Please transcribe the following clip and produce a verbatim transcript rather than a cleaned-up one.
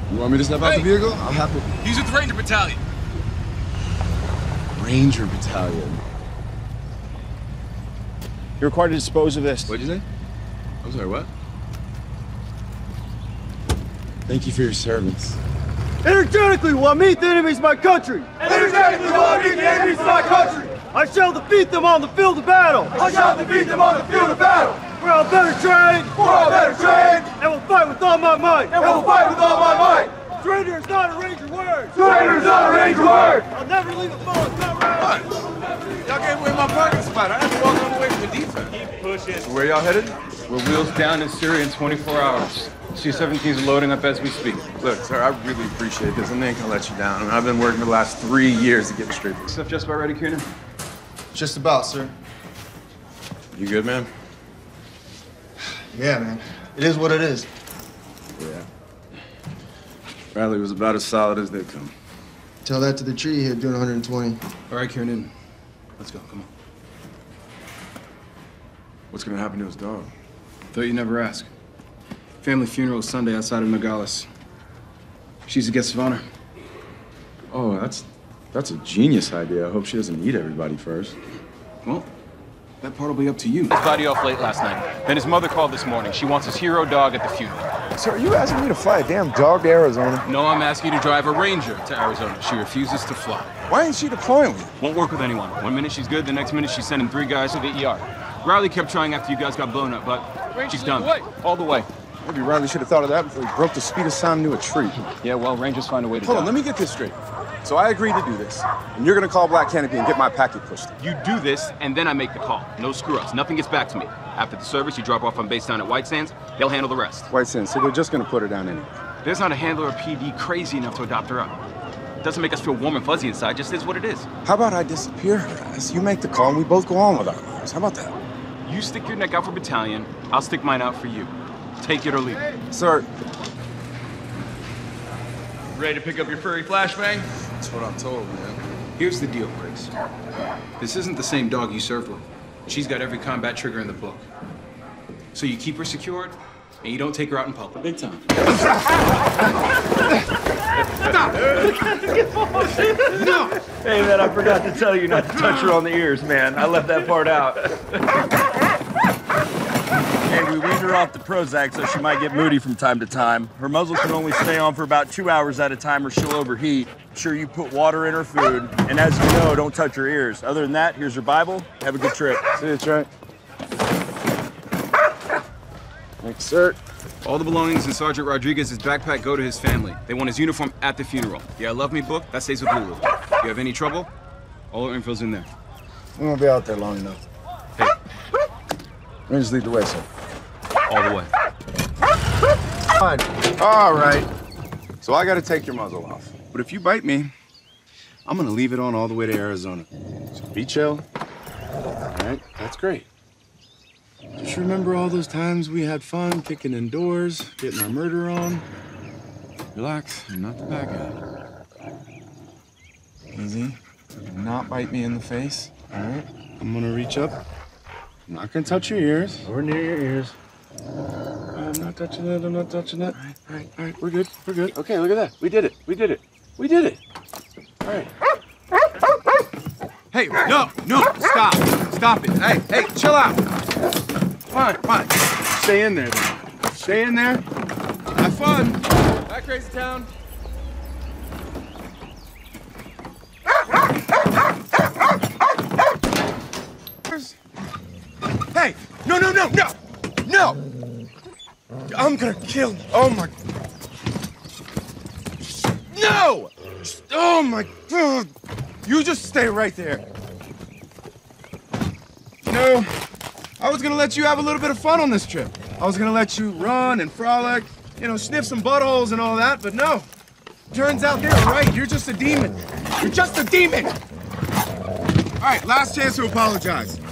You want me to step out hey. the vehicle? I'm happy. He's with the Ranger Battalion. Ranger Battalion. You're required to dispose of this. What'd you say? I'm sorry, what? Thank you for your service. Energetically will I meet the enemies of my country! Energetically will I meet the enemies of my country! I shall defeat them on the field of battle! I shall defeat them on the field of battle! We're all better trained! We're all better trained! And we'll fight with all my might! And we'll fight with all my might! Surrender is not a Ranger word! Surrender is not a Ranger word! I'll never leave a foe it's not right! Y'all gave away my parking spot. I have to walk all the way from the defense. Keep pushing. So where y'all headed? We're wheels down in Syria in twenty-four hours. C seventeens are loading up as we speak. Look, sir, I really appreciate this. I'm not gonna let you down. I mean, I've been working the last three years to get straight. Stuff just about ready, Kieran? Just about, sir. You good, man? Yeah, man. It is what it is. Yeah. Bradley was about as solid as they come. Tell that to the tree here doing one hundred twenty. All right, Kieran, let's go. Come on. What's gonna happen to his dog? Thought you'd never ask. Family funeral Sunday outside of Nogales. She's a guest of honor. Oh, that's that's a genius idea. I hope she doesn't eat everybody first. Well, that part will be up to you. His body off late last night. Then his mother called this morning. She wants his hero dog at the funeral. So are you asking me to fly a damn dog to Arizona? No, I'm asking you to drive a Ranger to Arizona. She refuses to fly. Why ain't she deploying me? Won't work with anyone. One minute she's good, the next minute she's sending three guys to the E R. Riley kept trying after you guys got blown up, but she's done. All the way. Maybe Riley should have thought of that before he broke the speed of sound into a tree. Yeah, well, Rangers find a way to Hold die. on, let me get this straight. So I agreed to do this, and you're gonna call Black Canopy and get my packet pushed. You do this, and then I make the call. No screw-ups. Nothing gets back to me. After the service, you drop off on base down at White Sands. They'll handle the rest. White Sands, so they're just gonna put her down anyway. There's not a handler or P D crazy enough to adopt her up. It doesn't make us feel warm and fuzzy inside. Just is what it is. How about I disappear her ass? You make the call, and we both go on with our lives. How about that? You stick your neck out for battalion. I'll stick mine out for you. Take it or leave it. Sir. Ready to pick up your furry flashbang? That's what I'm told, man. Here's the deal, Briggs. This isn't the same dog you served with. She's got every combat trigger in the book. So you keep her secured, and you don't take her out in public. Big time. No! Hey, man, I forgot to tell you not to touch her on the ears, man. I left that part out. And we weaned her off the Prozac, so she might get moody from time to time. Her muzzle can only stay on for about two hours at a time or she'll overheat. Sure, you put water in her food, and as you know, don't touch her ears. Other than that, here's her Bible. Have a good trip. See you, Trent. Thanks, sir. All the belongings in Sergeant Rodriguez's backpack go to his family. They want his uniform at the funeral. Yeah, I Love Me book, that stays with Lulu. If you have any trouble, all the info's in there. We won't be out there long enough. Hey. Rangers lead the way, sir. All the way. Fine. All right. So I gotta take your muzzle off. But if you bite me, I'm gonna leave it on all the way to Arizona. So be chill. All right, that's great. Just remember all those times we had fun kicking indoors, getting our murder on. Relax, I'm not the bad guy. Easy. Do not bite me in the face, all right? I'm gonna reach up. I'm not gonna touch your ears. Or near your ears. I'm not touching that, I'm not touching that. All right, all right, all right, we're good, we're good. Okay, look at that. We did it, we did it, we did it. All right. Hey, no, no, stop. Stop it. Hey, hey, chill out. Fine, fine. Stay in there, then. Stay in there. Have fun. Bye, Crazy Town. Hey, no, no, no, no, no. I'm gonna kill you. Oh, my. No! Oh, my God. You just stay right there. You know, I was gonna let you have a little bit of fun on this trip. I was gonna let you run and frolic, you know, sniff some buttholes and all that, but no. Turns out they're right. You're just a demon. You're just a demon. All right, last chance to apologize.